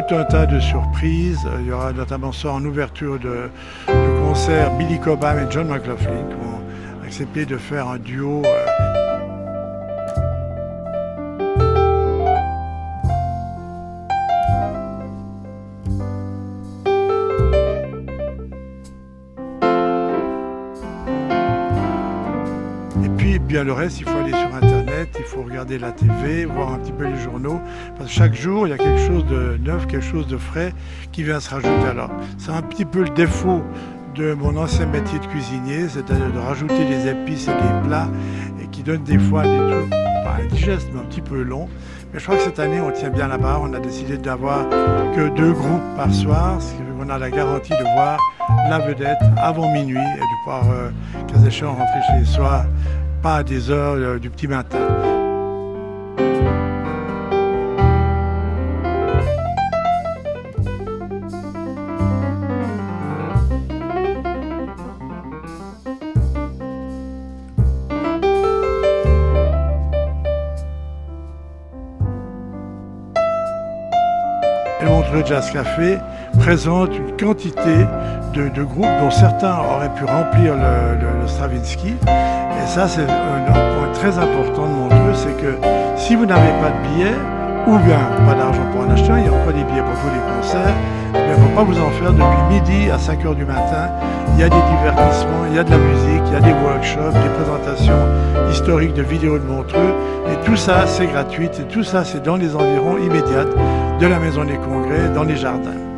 tout un tas de surprises. Il y aura notamment ça en ouverture de concert Billy Cobham et John McLaughlin qui vont accepter de faire un duo. Et puis, bien le reste, il faut aller sur Internet, il faut regarder la TV, voir un petit peu les journaux, parce que chaque jour, il y a quelque chose de neuf, quelque chose de frais qui vient se rajouter. Alors, c'est un petit peu le défaut de mon ancien métier de cuisinier, c'est-à-dire de rajouter des épices et des plats, et qui donnent des fois des trucs, pas indigestes, mais un petit peu longs. Mais je crois que cette année, on tient bien la barre. On a décidé d'avoir que 2 groupes par soir, ce qui fait qu'on a la garantie de voir la vedette avant minuit et de pouvoir, cas échéant, rentrer chez soi, pas à des heures du petit matin. Le Montreux Jazz Café présente une quantité de groupes dont certains auraient pu remplir le Stravinsky. Et ça, c'est un point très important de Montreux, c'est que si vous n'avez pas de billets, ou bien pas d'argent pour en acheter, il n'y a pas des billets pour tous les concerts, il ne faut pas vous en faire depuis midi à 5 h du matin. Il y a des divertissements, il y a de la musique, il y a des workshops, des présentations historiques de vidéos de Montreux. Et tout ça, c'est gratuit. Et tout ça, c'est dans les environs immédiats de la Maison des Congrès, dans les jardins.